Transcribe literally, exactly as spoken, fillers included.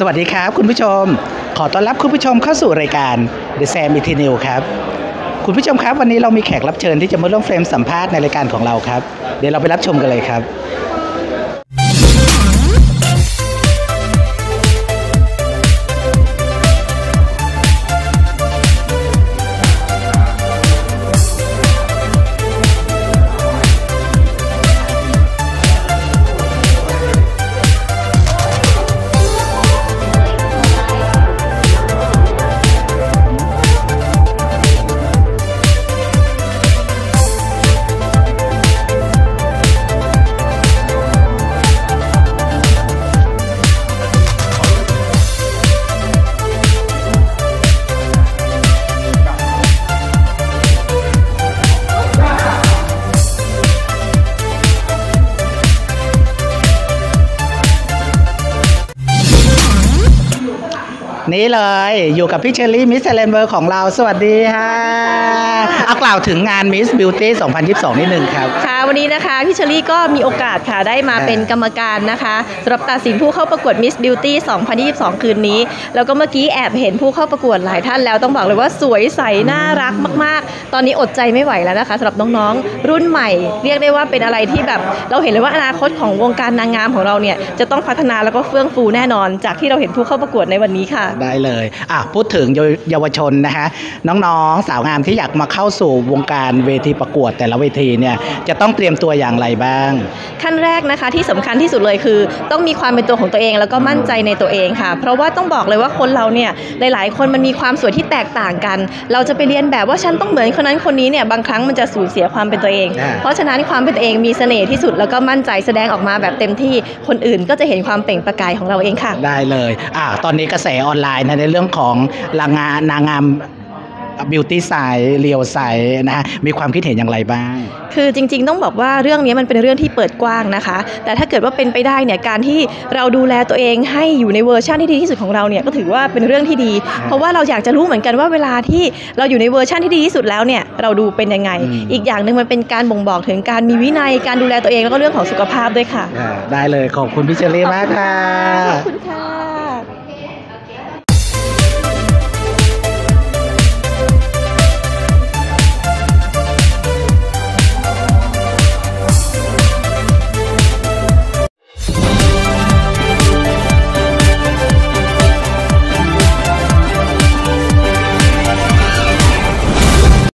วัสดีครับคุณผู้ชมขอต้อนรับคุณผู้ชมเข้าสู่รายการ The Sam Eternal ครับคุณผู้ชมครับวันนี้เรามีแขกรับเชิญที่จะมาร่วมเฟรมสัมภาษณ์ในรายการของเราครับเดี๋ยวเราไปรับชมกันเลยครับนี่เลยอยู่กับพี่เชอรี่มิสเซเลนเวอร์ของเราสวัสดีค่ะเอากล่าวถึงงาน Miss Beauty สองพันยี่สิบสอง นิดนึงครับค่ะวันนี้นะคะพี่เชอรี่ก็มีโอกาสค่ะได้มาเป็นกรรมการนะคะสำหรับตัดสินผู้เข้าประกวด Miss Beauty สองพันยี่สิบสอง คืนนี้แล้วก็เมื่อกี้แอบเห็นผู้เข้าประกวดหลายท่านแล้วต้องบอกเลยว่าสวยใสน่ารักมากๆตอนนี้อดใจไม่ไหวแล้วนะคะสำหรับน้องๆรุ่นใหม่เรียกได้ว่าเป็นอะไรที่แบบเราเห็นเลยว่าอนาคตของวงการนางงามของเราเนี่ยจะต้องพัฒนาแล้วก็เฟื่องฟูแน่นอนจากที่เราเห็นผู้เข้าประกวดในวันนี้ค่ะได้เลยอ่ะพูดถึงเยาวชนนะคะน้องๆสาวงามที่อยากมาเข้าสู่วงการเวทีประกวดแต่ละเวทีเนี่ยจะต้องเตรียมตัวอย่างไรบ้างขั้นแรกนะคะที่สำคัญที่สุดเลยคือต้องมีความเป็นตัวของตัวเองแล้วก็มั่นใจในตัวเองค่ะเพราะว่าต้องบอกเลยว่าคนเราเนี่ยหลายๆคนมันมีความสวยที่แตกต่างกันเราจะไปเรียนแบบว่าฉันต้องเหมือนคนนั้นคนนี้เนี่ยบางครั้งมันจะสูญเสียความเป็นตัวเองเพราะฉะนั้นความเป็นตัวเองมีเสน่ห์ที่สุดแล้วก็มั่นใจแสดงออกมาแบบเต็มที่คนอื่นก็จะเห็นความเปล่งประกายของเราเองค่ะได้เลยอ่าตอนนี้กระแสออนไลน์ในเรื่องของนางงามนางงามบิวตี้ไซด์เรียวไซด์นะฮะมีความคิดเห็นอย่างไรบ้างคือจริงๆต้องบอกว่าเรื่องนี้มันเป็นเรื่องที่เปิดกว้างนะคะแต่ถ้าเกิดว่าเป็นไปได้เนี่ยการที่เราดูแลตัวเองให้อยู่ในเวอร์ชันที่ดีที่สุดของเราเนี่ยก็ถือว่าเป็นเรื่องที่ดีเพราะว่าเราอยากจะรู้เหมือนกันว่าเวลาที่เราอยู่ในเวอร์ชันที่ดีที่สุดแล้วเนี่ยเราดูเป็นยังไงอีกอย่างนึงมันเป็นการบ่งบอกถึงการมีวินัยการดูแลตัวเองแล้วก็เรื่องของสุขภาพด้วยค่ะได้เลยขอบคุณพี่เชอรี่มากค่ะขอบคุณค่ะ